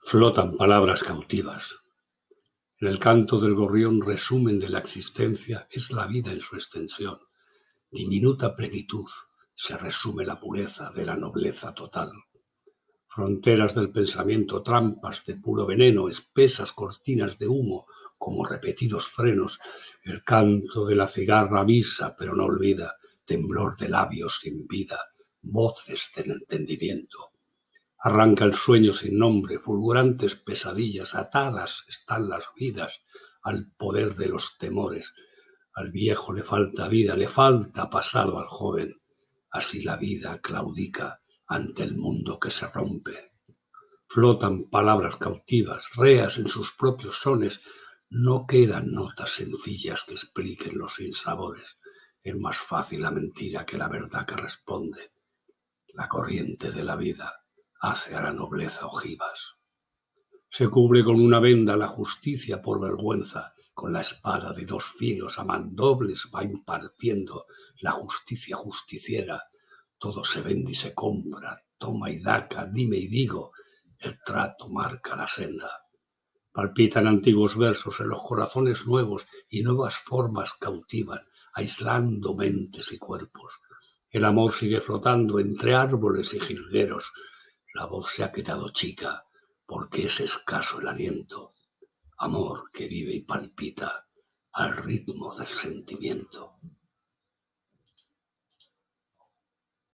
Flotan palabras cautivas. En el canto del gorrión resumen de la existencia es la vida en su extensión. Diminuta plenitud se resume la pureza de la nobleza total. Fronteras del pensamiento, trampas de puro veneno, espesas cortinas de humo como repetidos frenos. El canto de la cigarra avisa pero no olvida, temblor de labios sin vida, voces del entendimiento. Arranca el sueño sin nombre, fulgurantes pesadillas, atadas están las vidas al poder de los temores. Al viejo le falta vida, le falta pasado al joven. Así la vida claudica ante el mundo que se rompe. Flotan palabras cautivas, reas en sus propios sones. No quedan notas sencillas que expliquen los sinsabores. Es más fácil la mentira que la verdad que responde. La corriente de la vida hace a la nobleza ojivas. Se cubre con una venda la justicia por vergüenza, con la espada de dos filos a mandobles va impartiendo la justicia justiciera. Todo se vende y se compra, toma y daca, dime y digo, el trato marca la senda. Palpitan antiguos versos en los corazones nuevos y nuevas formas cautivan, aislando mentes y cuerpos. El amor sigue flotando entre árboles y jilgueros. La voz se ha quedado chica porque es escaso el aliento. Amor que vive y palpita al ritmo del sentimiento.